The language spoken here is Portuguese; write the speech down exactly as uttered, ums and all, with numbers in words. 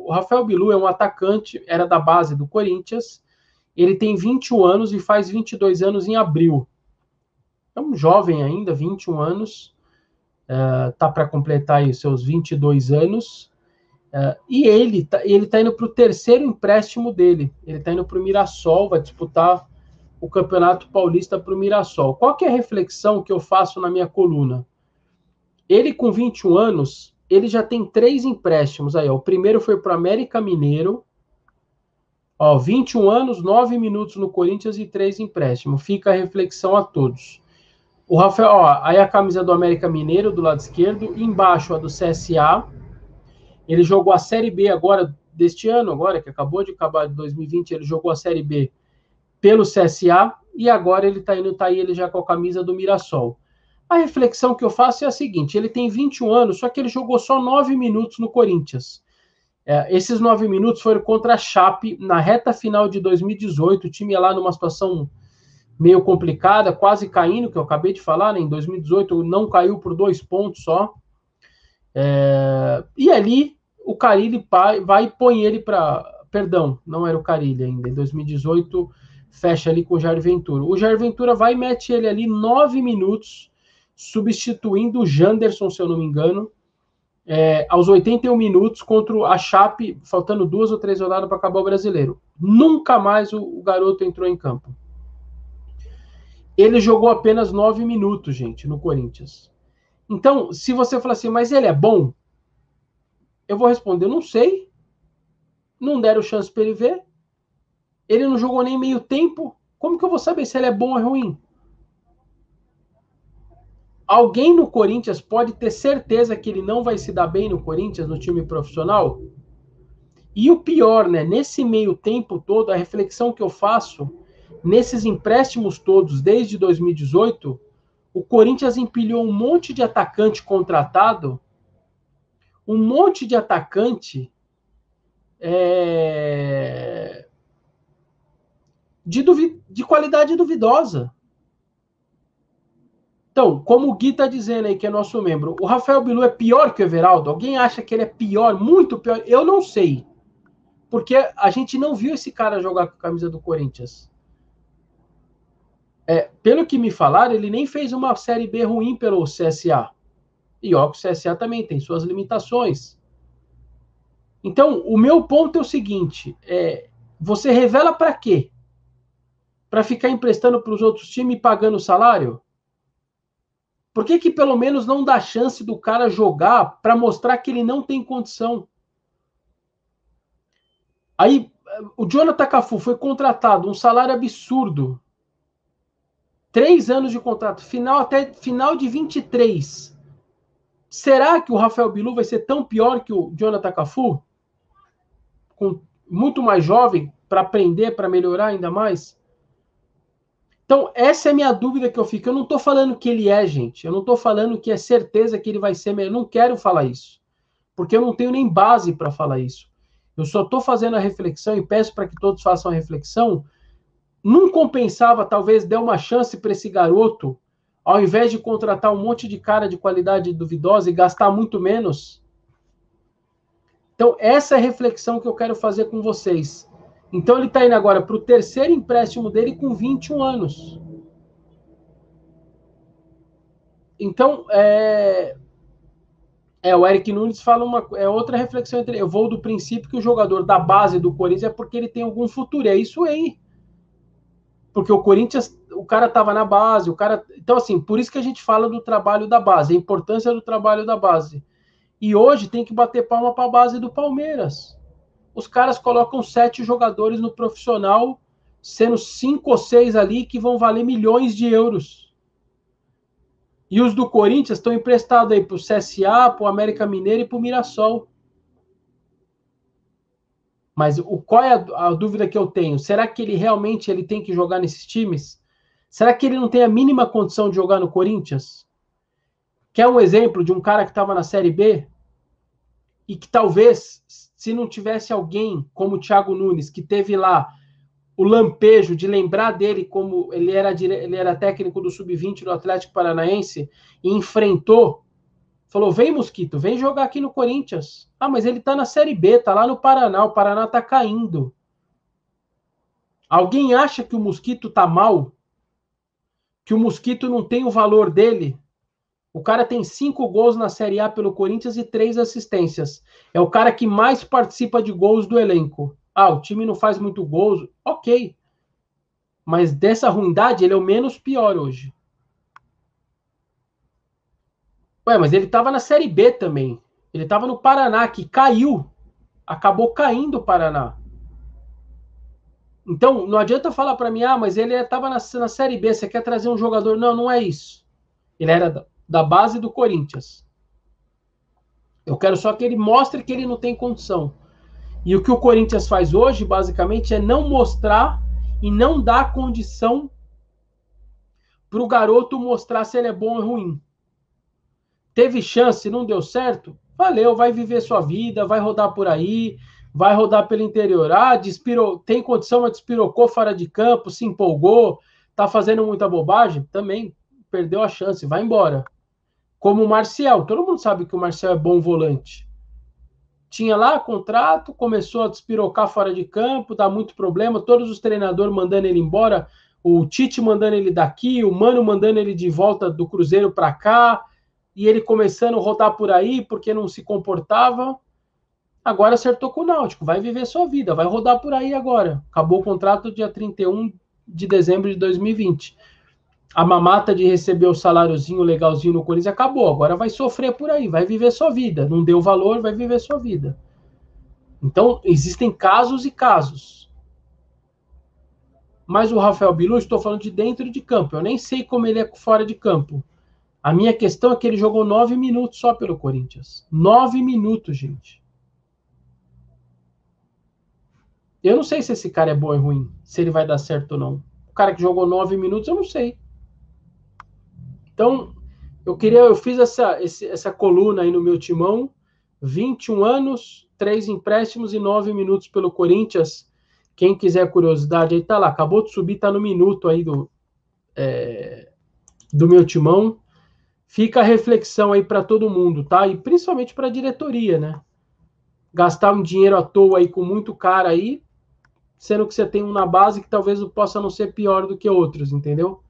O Rafael Bilu é um atacante, era da base do Corinthians, ele tem vinte e um anos e faz vinte e dois anos em abril. É um jovem ainda, vinte e um anos, uh, tá para completar aí os seus vinte e dois anos, uh, e ele tá, ele tá indo para o terceiro empréstimo dele, ele tá indo para o Mirassol, vai disputar o Campeonato Paulista para o Mirassol. Qual que é a reflexão que eu faço na minha coluna? Ele com vinte e um anos, ele já tem três empréstimos aí, ó. O primeiro foi para o América Mineiro, ó, vinte e um anos, nove minutos no Corinthians e três empréstimos. Fica a reflexão a todos. O Rafael, ó, aí a camisa do América Mineiro do lado esquerdo, embaixo a do C S A. Ele jogou a Série B agora, deste ano, agora que acabou de acabar de dois mil e vinte, ele jogou a Série B pelo C S A e agora ele tá indo, tá aí ele já com a camisa do Mirassol. A reflexão que eu faço é a seguinte, ele tem vinte e um anos, só que ele jogou só nove minutos no Corinthians. É, esses nove minutos foram contra a Chape na reta final de dois mil e dezoito, o time ia lá numa situação meio complicada, quase caindo, que eu acabei de falar, né? Em dois mil e dezoito não caiu por dois pontos só. É, e ali o Carille vai e põe ele para... Perdão, não era o Carille ainda, em dois mil e dezoito fecha ali com o Jair Ventura. O Jair Ventura vai e mete ele ali nove minutos, substituindo o Janderson, se eu não me engano, é, aos oitenta e um minutos contra a Chape, faltando duas ou três rodadas para acabar o Brasileiro. Nunca mais o, o garoto entrou em campo. Ele jogou apenas nove minutos, gente, no Corinthians. Então, se você falar assim, mas ele é bom? Eu vou responder, não sei. Não deram chance para ele ver. Ele não jogou nem meio tempo. Como que eu vou saber se ele é bom ou ruim? Alguém no Corinthians pode ter certeza que ele não vai se dar bem no Corinthians, no time profissional? E o pior, né? Nesse meio tempo todo, a reflexão que eu faço, nesses empréstimos todos, desde dois mil e dezoito, o Corinthians empilhou um monte de atacante contratado, um monte de atacante é... de, duvi... de qualidade duvidosa. Então, como o Gui está dizendo aí, que é nosso membro, o Rafael Bilu é pior que o Everaldo? Alguém acha que ele é pior, muito pior? Eu não sei. Porque a gente não viu esse cara jogar com a camisa do Corinthians. É, pelo que me falaram, ele nem fez uma Série B ruim pelo C S A. E ó, o C S A também tem suas limitações. Então, o meu ponto é o seguinte, é, você revela para quê? Para ficar emprestando para os outros times e pagando salário? Por que que pelo menos não dá chance do cara jogar para mostrar que ele não tem condição? Aí, o Jonathan Cafu foi contratado, um salário absurdo. Três anos de contrato, final até final de vinte e três. Será que o Rafael Bilu vai ser tão pior que o Jonathan Cafu? Com, muito mais jovem, para aprender, para melhorar ainda mais? Então, essa é a minha dúvida que eu fico. Eu não estou falando que ele é, gente. Eu não estou falando que é certeza que ele vai ser melhor. Eu não quero falar isso. Porque eu não tenho nem base para falar isso. Eu só estou fazendo a reflexão e peço para que todos façam a reflexão. Não compensava, talvez, dar uma chance para esse garoto, ao invés de contratar um monte de cara de qualidade duvidosa e gastar muito menos? Então, essa é a reflexão que eu quero fazer com vocês. Então, ele está indo agora para o terceiro empréstimo dele com vinte e um anos. Então, é... É, o Eric Nunes fala uma... É outra reflexão. Entre... Eu vou do princípio que o jogador da base do Corinthians é porque ele tem algum futuro. É isso aí. Porque o Corinthians, o cara estava na base, o cara... Então, assim, por isso que a gente fala do trabalho da base, a importância do trabalho da base. E hoje tem que bater palma para a base do Palmeiras. Os caras colocam sete jogadores no profissional, sendo cinco ou seis ali que vão valer milhões de euros. E os do Corinthians estão emprestados aí para o C S A, para o América Mineiro e para o Mirassol. Mas o, qual é a, a dúvida que eu tenho? Será que ele realmente ele tem que jogar nesses times? Será que ele não tem a mínima condição de jogar no Corinthians? Quer um exemplo de um cara que estava na Série B e que talvez, se não tivesse alguém como o Thiago Nunes, que teve lá o lampejo de lembrar dele como ele era, ele era técnico do sub vinte do Atlético Paranaense e enfrentou Falou, vem Mosquito, vem jogar aqui no Corinthians. Ah, mas ele tá na Série B, tá lá no Paraná, o Paraná tá caindo. Alguém acha que o Mosquito tá mal? Que o Mosquito não tem o valor dele? O cara tem cinco gols na Série A pelo Corinthians e três assistências. É o cara que mais participa de gols do elenco. Ah, o time não faz muito gols. Ok. Mas dessa ruindade, ele é o menos pior hoje. Ué, mas ele estava na Série B também. Ele estava no Paraná, que caiu. Acabou caindo o Paraná. Então, não adianta falar para mim, ah, mas ele estava na, na Série B, você quer trazer um jogador. Não, não é isso. Ele era da, da base do Corinthians. Eu quero só que ele mostre que ele não tem condição. E o que o Corinthians faz hoje, basicamente, é não mostrar e não dar condição para o garoto mostrar se ele é bom ou ruim. Teve chance, não deu certo? Valeu, vai viver sua vida, vai rodar por aí, vai rodar pelo interior. Ah, despirou, tem condição, mas despirocou fora de campo, se empolgou, tá fazendo muita bobagem? Também perdeu a chance, vai embora. Como o Marcial, todo mundo sabe que o Marcial é bom volante. Tinha lá contrato, começou a despirocar fora de campo, dá muito problema, todos os treinadores mandando ele embora, o Tite mandando ele daqui, o Mano mandando ele de volta do Cruzeiro para cá, e ele começando a rodar por aí porque não se comportava. Agora acertou com o Náutico, vai viver sua vida, vai rodar por aí agora. Acabou o contrato dia trinta e um de dezembro de dois mil e vinte. A mamata de receber o saláriozinho legalzinho no Corinthians acabou, agora vai sofrer por aí, vai viver sua vida. Não deu valor, vai viver sua vida. Então, existem casos e casos. Mas o Rafael Bilu, estou falando de dentro de campo. Eu nem sei como ele é fora de campo. A minha questão é que ele jogou nove minutos só pelo Corinthians. Nove minutos, gente. Eu não sei se esse cara é bom ou ruim, se ele vai dar certo ou não. O cara que jogou nove minutos, eu não sei. Então, eu queria, eu fiz essa, esse, essa coluna aí no meu timão, vinte e um anos, três empréstimos e nove minutos pelo Corinthians. Quem quiser curiosidade aí, tá lá, acabou de subir, tá no minuto aí do, é, do meu timão. Fica a reflexão aí para todo mundo, tá? E principalmente para a diretoria, né? Gastar um dinheiro à toa aí com muito cara aí, sendo que você tem um na base que talvez possa não ser pior do que outros, entendeu?